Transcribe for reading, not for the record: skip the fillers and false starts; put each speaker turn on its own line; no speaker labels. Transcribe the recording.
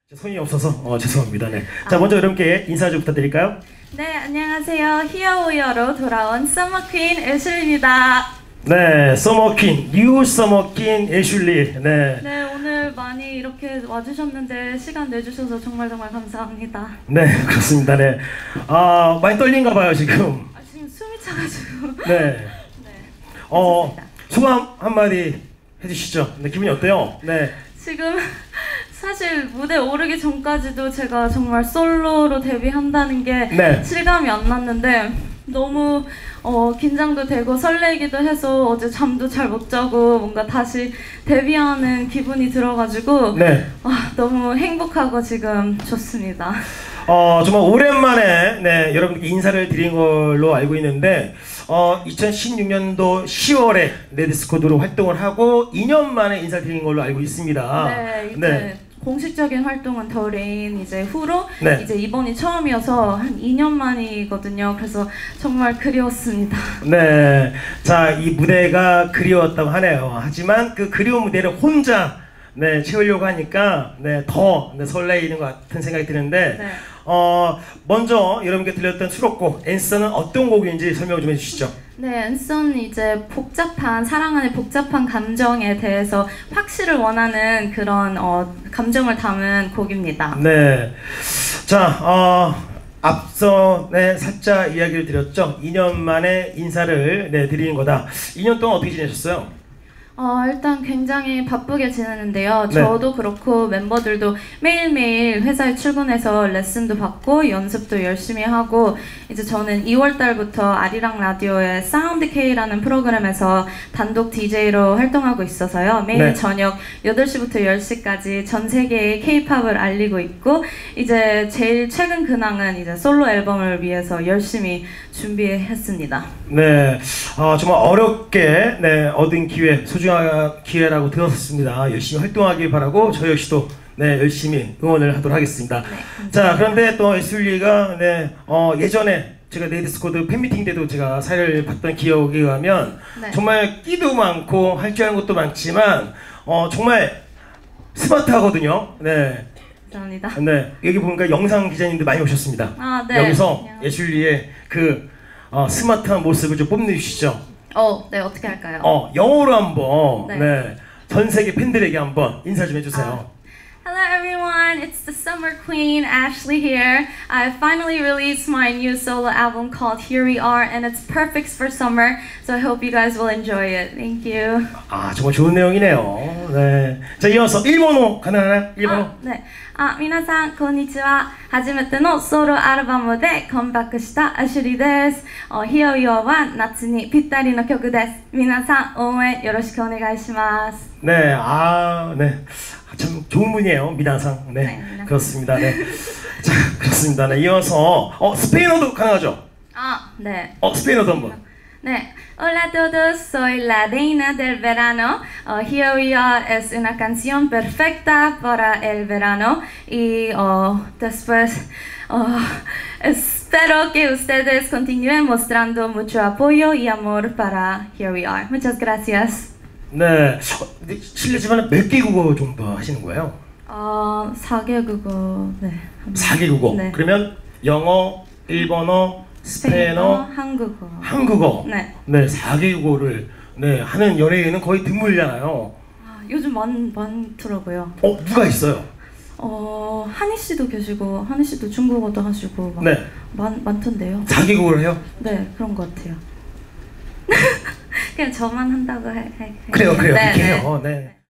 손이 없어서 죄송합니다. 네. 자, 먼저 여러분께 인사 좀 부탁드릴까요?
네, 안녕하세요. 히어우이어로 돌아온 서머퀸 애슐리입니다.
네, 서머퀸, 뉴 서머퀸 애슐리. 네.
네, 오늘 많이 이렇게 와주셨는데 시간 내주셔서 정말 감사합니다.
네, 그렇습니다. 네. 많이 떨린가 봐요, 지금.
지금 숨이 차가지고.
네.
네.
소감 한마디 해주시죠. 네, 기분이 어때요? 네.
지금 사실 무대 오르기 전까지도 제가 정말 솔로로 데뷔한다는 게
네.
실감이 안 났는데 너무 긴장도 되고 설레기도 해서 어제 잠도 잘 못 자고 뭔가 다시 데뷔하는 기분이 들어가지고
네.
너무 행복하고 지금 좋습니다.
정말 오랜만에 네, 여러분께 인사를 드린 걸로 알고 있는데 2016년도 10월에 레드스쿼드로 활동을 하고 2년 만에 인사를 드린 걸로 알고 있습니다.
네, 이제
네.
공식적인 활동은 더 레인 이제 후로
네.
이제 이번이 처음이어서 한 2년 만이거든요. 그래서 정말 그리웠습니다.
네, 자, 이 무대가 그리웠다고 하네요. 하지만 그 그리운 무대를 혼자 채우려고 하니까 더 설레이는 것 같은 생각이 드는데
네.
먼저 여러분께 들렸던 수록곡 앤서는 어떤 곡인지 설명 좀 해주시죠.
네, 앤서는 이제 복잡한 사랑 안의 복잡한 감정에 대해서 확실을 원하는 그런 감정을 담은 곡입니다.
네, 자, 앞서 살짝 이야기를 드렸죠. 2년 만에 인사를 드리는 거다. 2년 동안 어떻게 지내셨어요?
일단 굉장히 바쁘게 지내는데요.
네.
저도 그렇고 멤버들도 매일매일 회사에 출근해서 레슨도 받고 연습도 열심히 하고 이제 저는 2월 달부터 아리랑 라디오의 사운드 K라는 프로그램에서 단독 DJ로 활동하고 있어서요. 매일
네.
저녁 8시부터 10시까지 전 세계의 K-팝을 알리고 있고 이제 제일 최근 근황은 이제 솔로 앨범을 위해서 열심히 준비했습니다.
네, 정말 어렵게 얻은 기회, 소중한 기회라고 들었습니다. 열심히 활동하길 바라고 저 역시도 열심히 응원을 하도록 하겠습니다.
네,
자, 그런데 또 애슐리가 예전에 제가 레드스쿼드 팬미팅 때도 제가 사회를 봤던 기억에 의하면
네.
정말 끼도 많고 할 줄 아는 것도 많지만 정말 스마트하거든요. 네.
감사합니다.
네, 여기 보니까 영상 기자님들 많이 오셨습니다.
네.
여기서 애슐리의 그 스마트한 모습을 좀 뽐내주시죠.
네, 어떻게 할까요?
영어로 한번
네.
전 세계 팬들에게 한번 인사 좀 해주세요.
Hello everyone, it's the Summer Queen, Ashley here. I finally released my new solo album called Here We Are and it's perfect for summer, so I hope you guys will enjoy it. Thank you.
정말 좋은 내용이네요. 네. 자, 이어서 일본어 가능하나요? 일본어?
네. 皆さんこんにちは。初めてのソロアルバムでカムバックしたアシュリーです。Here We Areは夏にぴったりの曲です。皆さん応援よろしくお願いします。
네, 참 좋은 분이에요, 미나상.
네,
그렇습니다. 네. 자, 그렇습니다. 네, 이어서 스페인어도 가능하죠?
네.
스페인어도 한번.
네. Hola a todos, soy la reina del verano. Here We Are es una canción perfecta para el verano y después espero que ustedes continúen mostrando mucho apoyo y amor para Here We Are. Muchas gracias.
네, 실례지만 몇 개 국어 정도 하시는 거예요?
4개국어. 네.
4개국어.
네.
그러면 영어, 일본어, 스페인어, 한국어.
네.
네, 4개국어를 하는 연예인은 거의 드물잖아요.
요즘 많더라고요.
누가 있어요?
한희 씨도 계시고, 한희 씨도 중국어도 하시고 많던데요.
4개국어를 해요?
네, 그런 것 같아요. 그냥 저만 한다고
그래요.
네,
그렇게
네.
해요. 네.